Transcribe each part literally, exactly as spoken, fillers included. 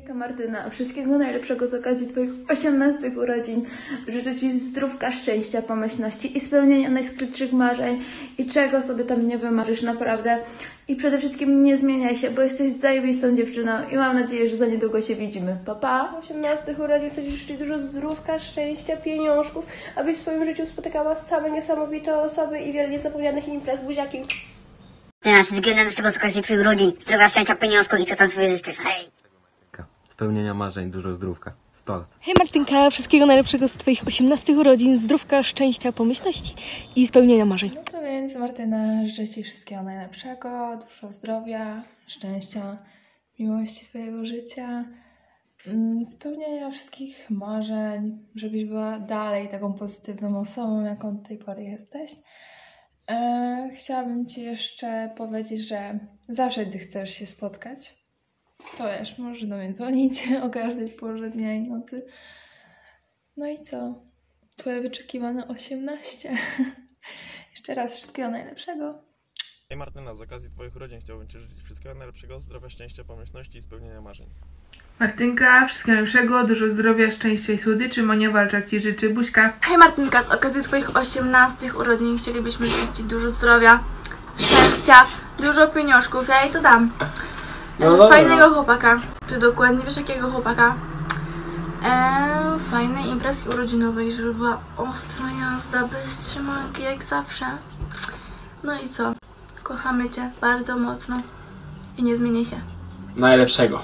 Martynka Martyna, wszystkiego najlepszego z okazji Twoich osiemnastych urodzin. Życzę Ci zdrówka, szczęścia, pomyślności i spełnienia najskrytszych marzeń i czego sobie tam nie wymarzysz naprawdę. I przede wszystkim nie zmieniaj się, bo jesteś zajebistą dziewczyną i mam nadzieję, że za niedługo się widzimy. Pa, pa! osiemnastych urodzin chcę Ci życzyć dużo zdrówka, szczęścia, pieniążków, abyś w swoim życiu spotykała same niesamowite osoby i wiele niezapomnianych imprez. Buziaki! Ty nasz wszystkiego najlepszego z okazji Twoich urodzin. Zdrowia, szczęścia, pieniążków i co tam sobie życzysz. Hej! Spełnienia marzeń, dużo zdrówka. sto lat. Hej Martynka, wszystkiego najlepszego z Twoich osiemnastych urodzin, zdrówka, szczęścia, pomyślności i spełnienia marzeń. No to więc Martyna, życzę Ci wszystkiego najlepszego, dużo zdrowia, szczęścia, miłości Twojego życia, spełnienia wszystkich marzeń, żebyś była dalej taką pozytywną osobą, jaką do tej pory jesteś. E, chciałabym Ci jeszcze powiedzieć, że zawsze, gdy chcesz się spotkać, to wiesz, możesz do mnie dzwonić o każdej porze dnia i nocy. No i co? Twoje wyczekiwane osiemnaście. Jeszcze raz wszystkiego najlepszego. Hej Martyna, z okazji Twoich urodzin chciałbym Ci życzyć wszystkiego najlepszego, zdrowia, szczęścia, pomyślności i spełnienia marzeń. Martynka, wszystkiego najlepszego, dużo zdrowia, szczęścia i słodyczy. Monia Walczak Ci życzy. Buźka. Hej Martynka, z okazji Twoich osiemnastych urodzin chcielibyśmy życzyć Ci dużo zdrowia, szczęścia, dużo pieniążków. Ja jej to dam. No, fajnego no. chłopaka. Ty dokładnie wiesz jakiego chłopaka. Eee, fajnej imprezki urodzinowej, żeby była ostra jazda, bez trzymanki jak zawsze. No i co? Kochamy Cię bardzo mocno i nie zmienię się. Najlepszego.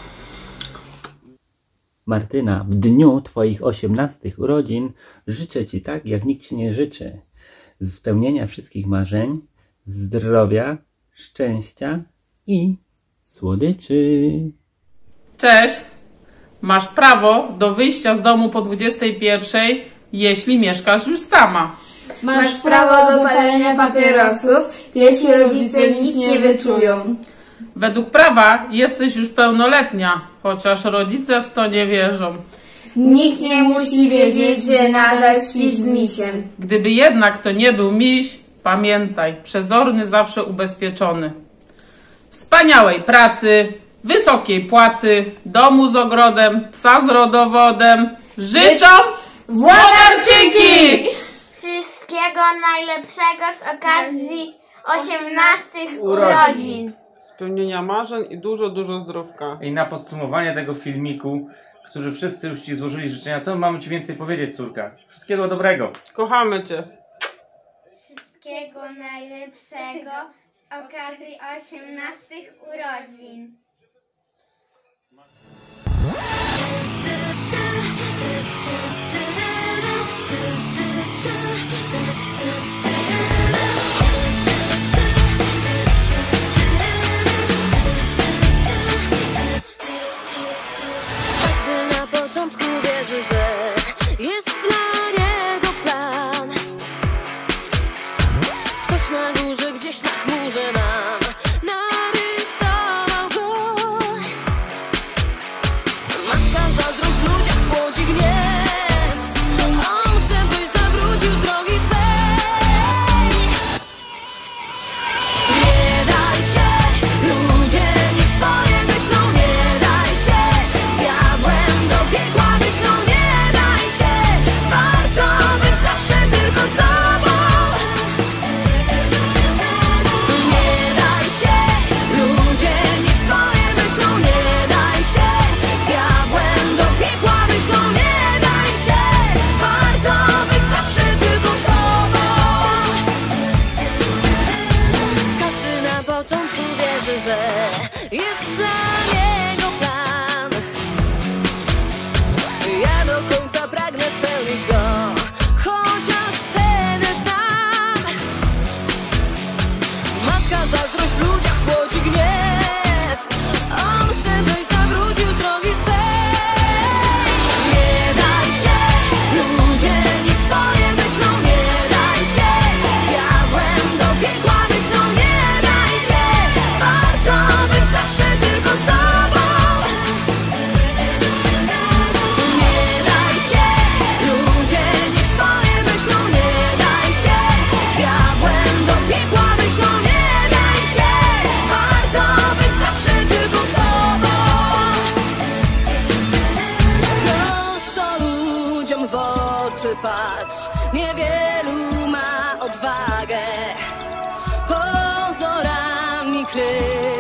Martyna, w dniu Twoich osiemnastych urodzin życzę Ci tak, jak nikt Ci nie życzy. Spełnienia wszystkich marzeń, zdrowia, szczęścia i słodyczy. Cześć! Masz prawo do wyjścia z domu po dwudziestej pierwszej, jeśli mieszkasz już sama. Masz prawo do palenia papierosów, jeśli rodzice nic nie wyczują. Według prawa jesteś już pełnoletnia, chociaż rodzice w to nie wierzą. Nikt nie musi wiedzieć, że nadal śpisz z misiem. Gdyby jednak to nie był miś, pamiętaj, przezorny zawsze ubezpieczony. Wspaniałej pracy, wysokiej płacy, domu z ogrodem, psa z rodowodem życzą Włodarczyki! Wszystkiego najlepszego z okazji osiemnastych urodzin. Spełnienia marzeń i dużo, dużo zdrówka. I na podsumowanie tego filmiku, którzy wszyscy już Ci złożyli życzenia, co mamy Ci więcej powiedzieć, córka? Wszystkiego dobrego. Kochamy Cię. Wszystkiego najlepszego z okazji osiemnastych urodzin. Każdy na początku wierzy, że jest dla niego plan. Ktoś na górze, gdzieś na chmurze nam narysował go. Matka zazdrość w ludziach płodzi gniew. On chce, byś zawrócił z drogi swej. Nie daj się, ludzie niech swoje myślą. Nie daj się, z diabłem do piekła myślą. Nie daj patrz, niewielu ma odwagę pozorami kryć.